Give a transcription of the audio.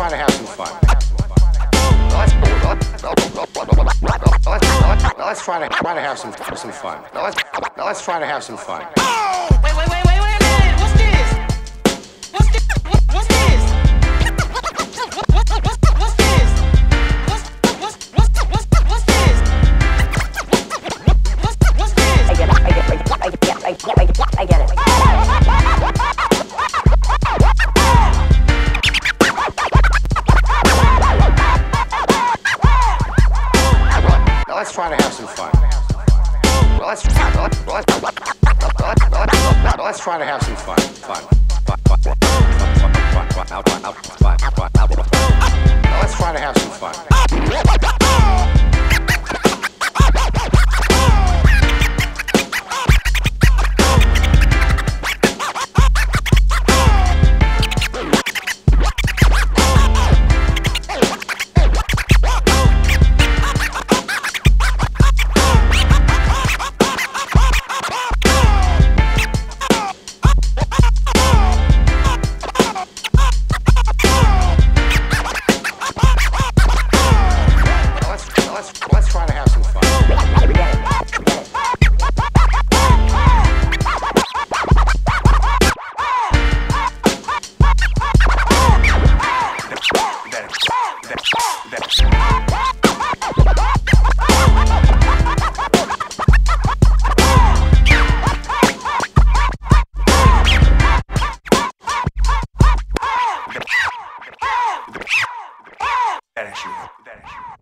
try to have some fun. Let's try to have some fun. Let's try to have some fun. Wait a minute. What's this? What's this? What's this? What's this? What's this? I get it. Let's try to have some fun. Let's try to have some fun. Let's try to have some fun. Let's try to have some fun. That is you.